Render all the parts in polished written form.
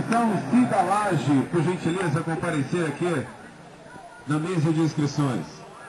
Associação Cida Laje, por gentileza, comparecer aqui na mesa de inscrições.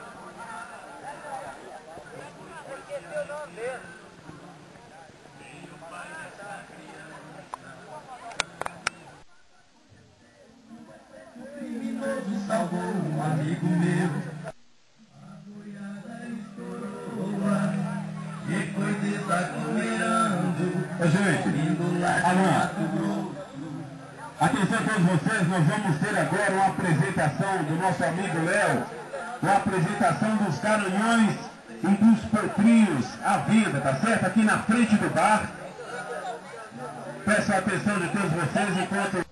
Salvou um amigo meu, a boiada estourou, e foi desaglomerando, Gente, alô, atenção a todos vocês, nós vamos ter agora uma apresentação do nosso amigo Léo, uma apresentação dos Garanhões e dos Potrinhos, a vida, tá certo? Aqui na frente do bar. Peço a atenção de todos vocês enquanto...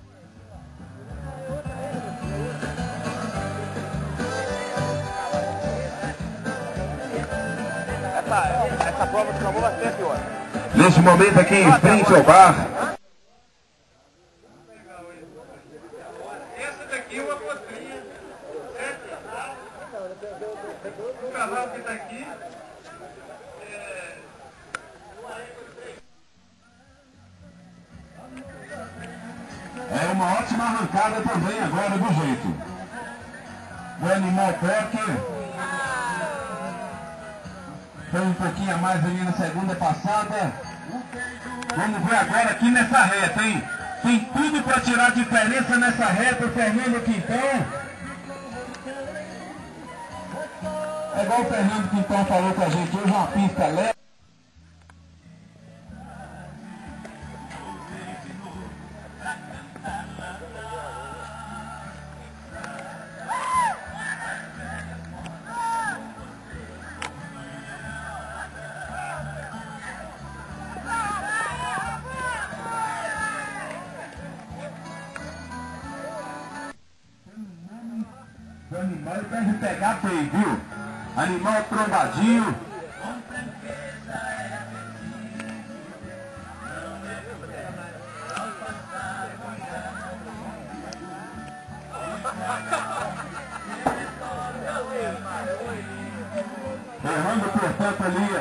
Essa prova do amor vai ser pior. Neste momento aqui em frente ao bar. Essa daqui é uma potrinha, certo? O cavalo que está aqui É uma ótima arrancada também agora do jeito. O animal toque. Foi um pouquinho a mais ali na segunda passada. Vamos ver agora aqui nessa reta, hein? Tem tudo para tirar diferença nessa reta, o Fernando Quintão. É igual o Fernando Quintão falou com a gente hoje, uma pista leve. O animal deve pegar bem, viu? Animal trombadinho. Errando, portanto, ali.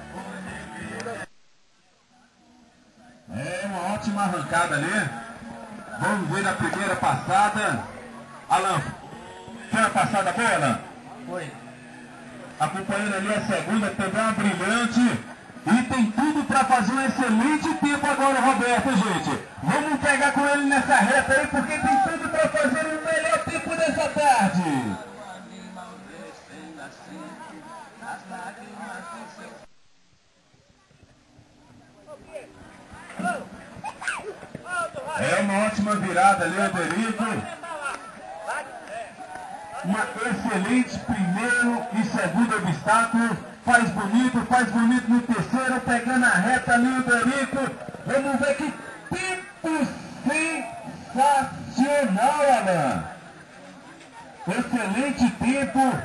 É uma ótima arrancada ali. Vamos ver na primeira passada. Alan, foi a passada boa, Alan? Foi. Acompanhando ali a segunda, também uma brilhante. E tem tudo para fazer um excelente tempo agora, Roberto, gente. Vamos pegar com ele nessa reta aí, porque tem tudo para fazer o melhor tempo dessa tarde. É uma ótima virada ali, Aderico. Uma excelente primeiro e segundo obstáculo. Faz bonito no terceiro, pegando a reta ali o Dorico. Vamos ver que tempo sensacional, Alan. Excelente tempo.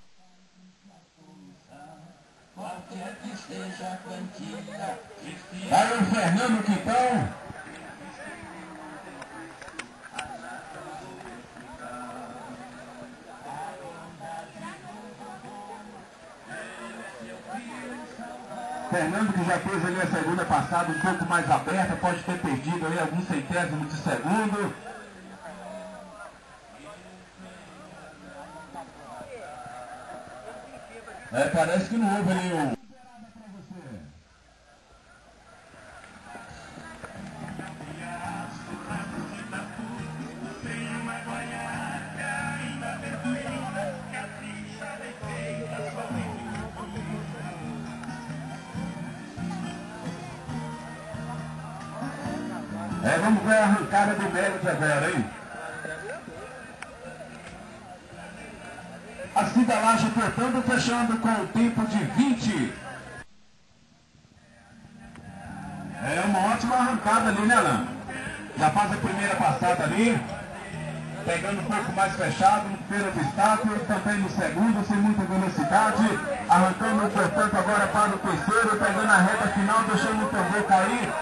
Aí o Fernando Quintão. Fernando, que já fez ali a segunda passada um pouco mais aberta, pode ter perdido aí alguns centésimos de segundo. Parece que não houve ali um... Vamos ver a arrancada do Mérito agora, hein? A Cida Laje, portanto, fechando com o tempo de 20. É uma ótima arrancada ali, né, Alan? Já faz a primeira passada ali, pegando um pouco mais fechado no primeiro obstáculo, também no segundo, sem muita velocidade, arrancando, portanto, agora para o terceiro, pegando a reta final, deixando o tambor cair.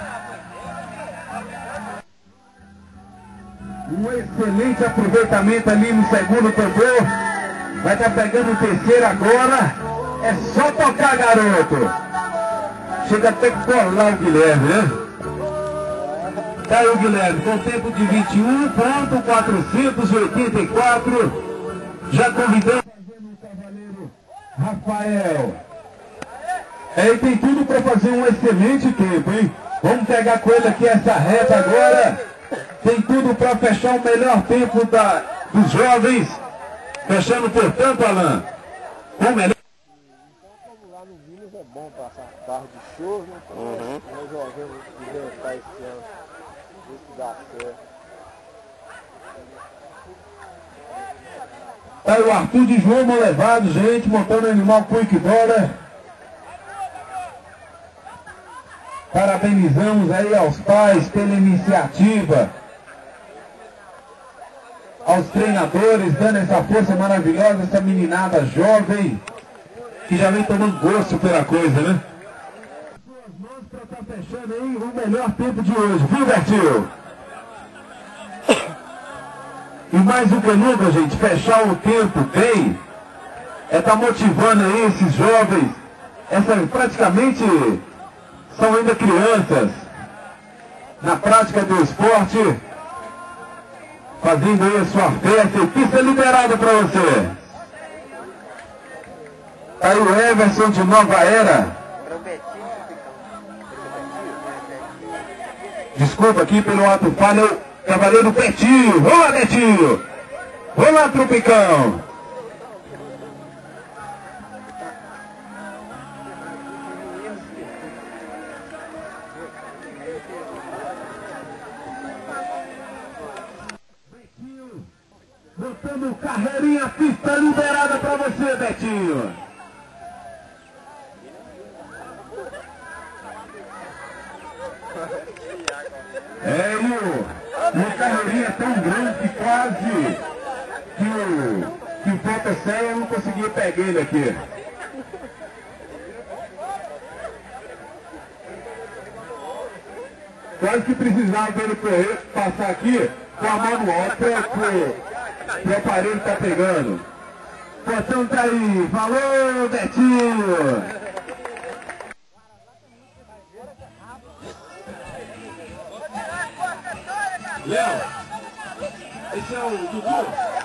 Um excelente aproveitamento ali no segundo tambor. Vai estar pegando o terceiro agora. É só tocar, garoto. Chega até que colar o Guilherme, né? Tá aí o Guilherme, com tempo de 21,484. Já convidamos o cavaleiro Rafael. Ele tem tudo para fazer um excelente tempo, hein? Vamos pegar com ele aqui essa reta agora. Tem tudo para fechar o melhor tempo dos jovens. Fechando, portanto, Alain, o melhor. Como lá no Minas é bom passar carro de show, né? Nós jogamos inventar esse ano. Ver se dá certo. Tá aí o Arthur de João levado, gente, montando o animal Quick Dollar. Parabenizamos aí aos pais pela iniciativa, aos treinadores, dando essa força maravilhosa, essa meninada jovem, que já vem tomando gosto pela coisa, né? Suas mãos para estar fechando aí o melhor tempo de hoje, viu, Bertil? E mais do que nunca, gente, fechar o tempo bem, é estar motivando aí esses jovens, praticamente são ainda crianças, na prática do esporte, fazendo aí a sua festa, e pista liberada para você. Tá aí o Everson de Nova Era. Desculpa aqui pelo ato falho, cavaleiro Betinho. Vamos lá, Betinho. Vamos lá, Tropicão. Betinho, botando carreirinha, pista liberada para você, Betinho. É, e o carreirinha é tão grande que quase que o Fotocéia não conseguia pegar ele aqui. Quase que precisava dele correr, passar aqui com a mão no alto pro aparelho tá pegando. Potão tá aí, falou, Betinho! Léo, esse é o Dudu?